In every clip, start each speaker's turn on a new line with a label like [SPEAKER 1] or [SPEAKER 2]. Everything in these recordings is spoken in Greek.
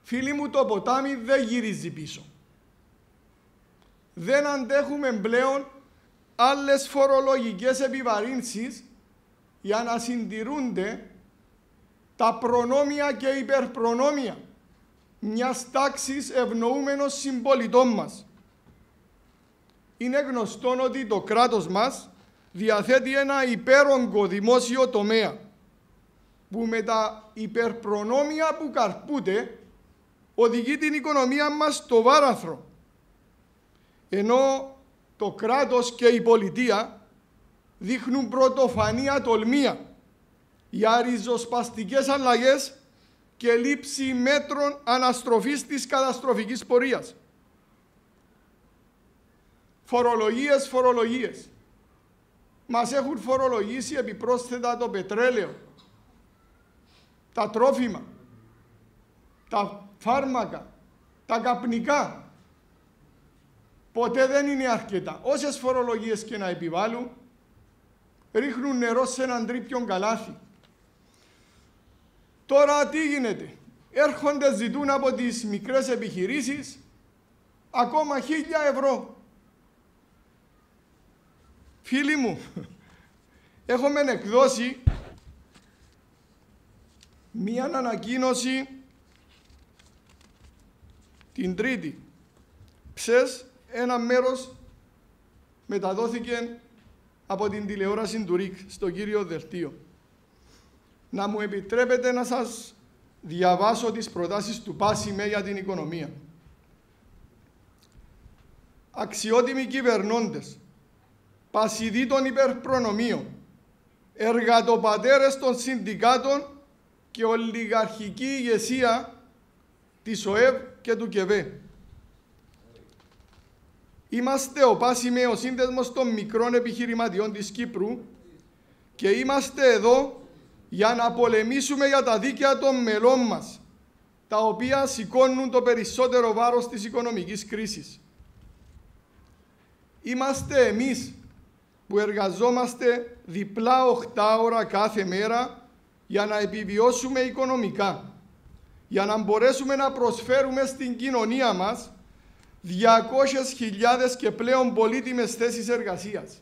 [SPEAKER 1] Φίλοι μου, το ποτάμι δεν γυρίζει πίσω. Δεν αντέχουμε πλέον άλλες φορολογικές επιβαρύνσεις για να συντηρούνται τα προνόμια και υπερπρονόμια μιας τάξης ευνοούμενων συμπολιτών μας. Είναι γνωστό ότι το κράτος μας διαθέτει ένα υπέρογκο δημόσιο τομέα που με τα υπερπρονόμια που καρπούται οδηγεί την οικονομία μας στο βάραθρο. Ενώ το κράτος και η πολιτεία δείχνουν πρωτοφανή ατολμία για ριζοσπαστικές αλλαγές και λήψη μέτρων αναστροφής της καταστροφικής πορείας. Φορολογίες. Μας έχουν φορολογήσει επιπρόσθετα το πετρέλαιο, τα τρόφιμα, τα φάρμακα, τα καπνικά. Ποτέ δεν είναι αρκετά. Όσες φορολογίες και να επιβάλλουν, ρίχνουν νερό σε έναν τρίπιον καλάθι. Τώρα τι γίνεται? Έρχονται, ζητούν από τις μικρές επιχειρήσεις ακόμα 1.000 ευρώ. Φίλοι μου, έχουμε εκδώσει μία ανακοίνωση την Τρίτη. Ψες ένα μέρος μεταδόθηκε από την τηλεόραση του ΡΙΚ στο κύριο Δελτίο. Να μου επιτρέπετε να σας διαβάσω τις προτάσεις του ΠΑΣΙΜΕ για την οικονομία. Αξιότιμοι κυβερνώντες, πασιδοί των υπερπρονομίων, εργατοπατέρες των συνδικάτων και ολιγαρχική ηγεσία της ΟΕΒ και του ΚΕΒΕ. Είμαστε ο ΠΑΣΙΜΕ, ο Σύνδεσμος των Μικρών Επιχειρηματιών της Κύπρου, και είμαστε εδώ για να πολεμήσουμε για τα δίκαια των μελών μας, τα οποία σηκώνουν το περισσότερο βάρος της οικονομικής κρίσης. Είμαστε εμείς που εργαζόμαστε διπλά 8 ώρα κάθε μέρα για να επιβιώσουμε οικονομικά, για να μπορέσουμε να προσφέρουμε στην κοινωνία μας 200.000 και πλέον πολύτιμες θέσεις εργασίας.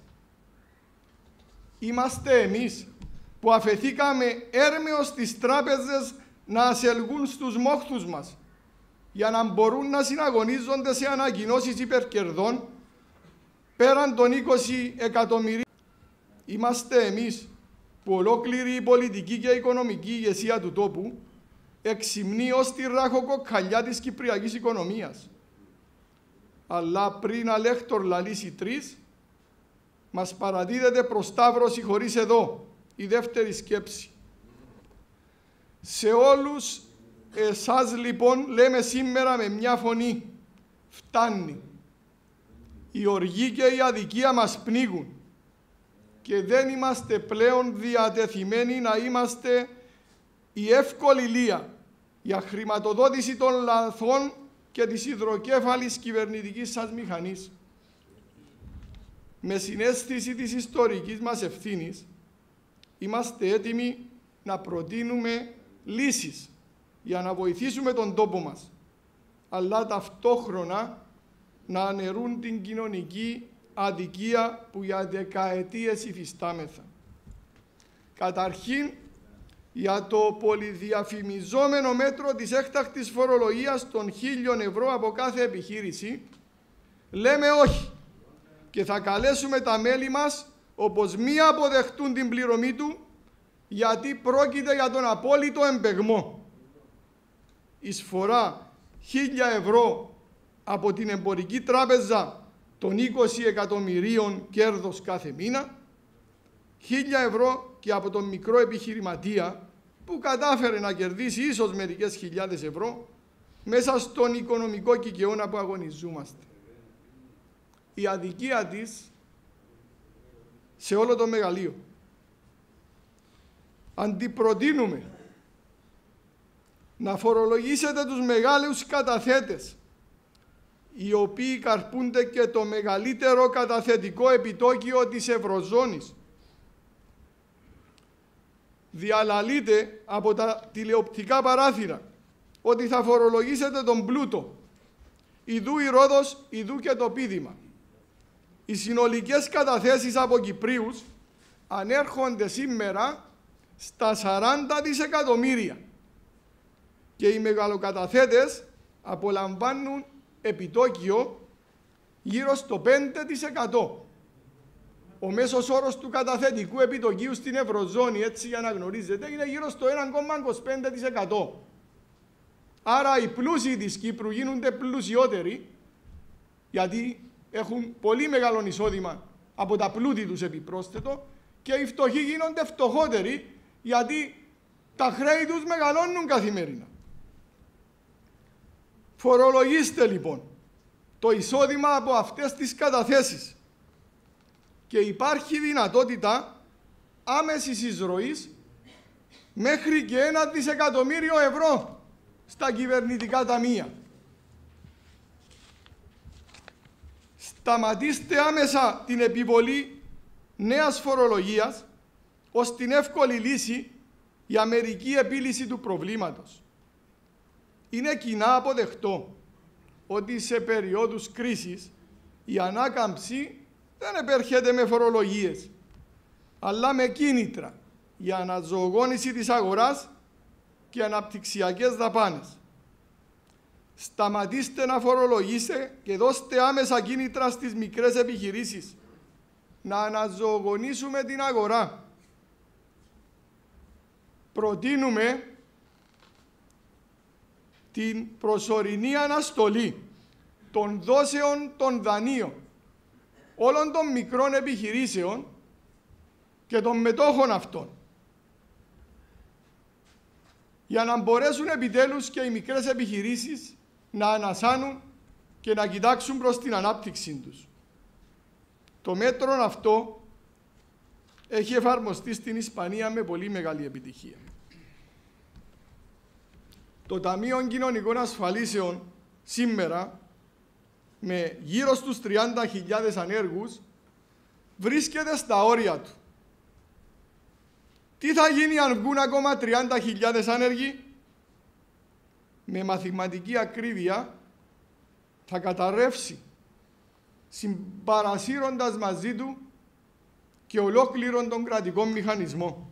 [SPEAKER 1] Είμαστε εμείς που αφεθήκαμε έρμεως στις τράπεζες να ασελγούν στους μόχθους μας για να μπορούν να συναγωνίζονται σε ανακοινώσεις υπερκερδών πέραν των 20 εκατομμυρίων. Είμαστε εμείς που ολόκληρη η πολιτική και η οικονομική ηγεσία του τόπου εξυμνεί ως τη ράχοκοκαλιά της κυπριακής οικονομίας. Αλλά πριν αλέκτορ λαλήσει τρεις, μας παραδίδεται προς Σταύρωση χωρίς εδώ, η δεύτερη σκέψη. Σε όλους εσάς λοιπόν λέμε σήμερα με μια φωνή, φτάνει. Η οργή και η αδικία μας πνίγουν και δεν είμαστε πλέον διατεθειμένοι να είμαστε η εύκολη λία για χρηματοδότηση των λαθών και της υδροκέφαλης κυβερνητικής σας μηχανής. Με συναίσθηση της ιστορικής μας ευθύνης, είμαστε έτοιμοι να προτείνουμε λύσεις για να βοηθήσουμε τον τόπο μας, αλλά ταυτόχρονα να αναιρούν την κοινωνική αδικία που για δεκαετίες υφιστάμεθα. Καταρχήν, για το πολυδιαφημιζόμενο μέτρο της έκτακτης φορολογίας των 1.000 ευρώ από κάθε επιχείρηση, λέμε όχι και θα καλέσουμε τα μέλη μας όπως μη αποδεχτούν την πληρωμή του, γιατί πρόκειται για τον απόλυτο εμπεγμό. Εισφορά 1.000 ευρώ από την εμπορική τράπεζα των 20 εκατομμυρίων κέρδος κάθε μήνα, 1.000 ευρώ και από τον μικρό επιχειρηματία που κατάφερε να κερδίσει ίσως μερικές χιλιάδες ευρώ μέσα στον οικονομικό κικαιώνα που αγωνιζόμαστε. Η αδικία της σε όλο το μεγαλείο. Αντιπροτείνουμε να φορολογήσετε τους μεγάλους καταθέτες, οι οποίοι καρπούνται και το μεγαλύτερο καταθετικό επιτόκιο της Ευρωζώνης. Διαλαλείται από τα τηλεοπτικά παράθυρα ότι θα φορολογήσετε τον πλούτο. Ιδού η Ρόδος, ιδού και το πείδημα. Οι συνολικές καταθέσεις από Κυπρίους ανέρχονται σήμερα στα 40 δισεκατομμύρια και οι μεγαλοκαταθέτες απολαμβάνουν επιτόκιο γύρω στο 5%. Ο μέσος όρος του καταθετικού επιτοκίου στην Ευρωζώνη, έτσι για να γνωρίζετε, είναι γύρω στο 1,25%. Άρα οι πλούσιοι της Κύπρου γίνονται πλουσιότεροι, γιατί έχουν πολύ μεγάλο εισόδημα από τα πλούτη τους επιπρόσθετο, και οι φτωχοί γίνονται φτωχότεροι, γιατί τα χρέη τους μεγαλώνουν καθημερινά. Φορολογήστε λοιπόν το εισόδημα από αυτές τις καταθέσεις και υπάρχει δυνατότητα άμεσης εισρωής μέχρι και 1 δισεκατομμύριο ευρώ στα κυβερνητικά ταμεία. Σταματήστε άμεσα την επιβολή νέας φορολογίας ως την εύκολη λύση για μερική επίλυση του προβλήματος. Είναι κοινά αποδεκτό ότι σε περιόδους κρίσης η ανάκαμψη δεν επέρχεται με φορολογίες, αλλά με κίνητρα για αναζωογόνηση της αγοράς και αναπτυξιακές δαπάνες. Σταματήστε να φορολογήσετε και δώστε άμεσα κίνητρα στις μικρές επιχειρήσεις να αναζωογονήσουμε την αγορά. Προτείνουμε την προσωρινή αναστολή των δόσεων των δανείων όλων των μικρών επιχειρήσεων και των μετόχων αυτών, για να μπορέσουν επιτέλους και οι μικρές επιχειρήσεις να ανασάνουν και να κοιτάξουν προς την ανάπτυξή τους. Το μέτρο αυτό έχει εφαρμοστεί στην Ισπανία με πολύ μεγάλη επιτυχία. Το Ταμείο Κοινωνικών Ασφαλίσεων σήμερα, με γύρω στους 30.000 ανέργους, βρίσκεται στα όρια του. Τι θα γίνει αν βγουν ακόμα 30.000 άνεργοι? Με μαθηματική ακρίβεια θα καταρρεύσει, συμπαρασύροντας μαζί του και ολόκληρον τον κρατικό μηχανισμό.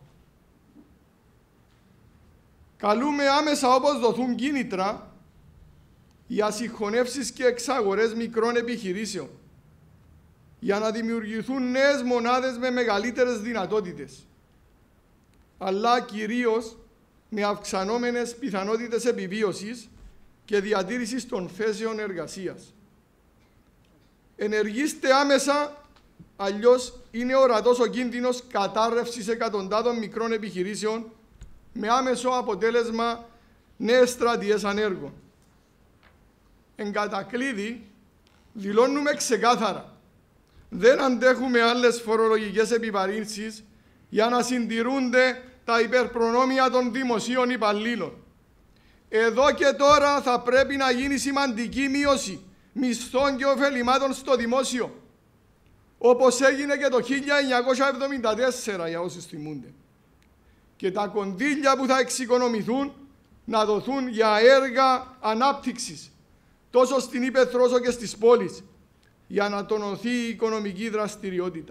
[SPEAKER 1] Καλούμε άμεσα, όπως δοθούν κίνητρα, για συγχωνεύσεις και εξαγορές μικρών επιχειρήσεων, για να δημιουργηθούν νέες μονάδες με μεγαλύτερες δυνατότητες, αλλά κυρίως με αυξανόμενες πιθανότητες επιβίωσης και διατήρησης των θέσεων εργασίας. Ενεργήστε άμεσα, αλλιώς είναι ορατός ο κίνδυνος κατάρρευσης εκατοντάδων μικρών επιχειρήσεων με άμεσο αποτέλεσμα νέες στρατιές ανέργων. Εν κατακλείδη, δηλώνουμε ξεκάθαρα: δεν αντέχουμε άλλες φορολογικές επιβαρύνσεις για να συντηρούνται τα υπερπρονόμια των δημοσίων υπαλλήλων. Εδώ και τώρα θα πρέπει να γίνει σημαντική μείωση μισθών και ωφελημάτων στο δημόσιο, όπως έγινε και το 1974, για όσους θυμούνται. Και τα κονδύλια που θα εξοικονομηθούν να δοθούν για έργα ανάπτυξης, τόσο στην ύπαιθρο όσο και στις πόλεις, για να τονωθεί η οικονομική δραστηριότητα.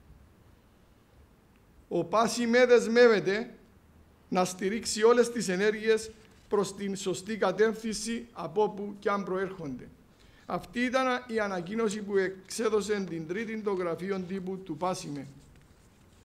[SPEAKER 1] Ο ΠΑΣΙΜΕ δεσμεύεται να στηρίξει όλες τις ενέργειες προς την σωστή κατεύθυνση από όπου και αν προέρχονται. Αυτή ήταν η ανακοίνωση που εξέδωσε την Τρίτη το γραφείο τύπου του ΠΑΣΙΜΕ.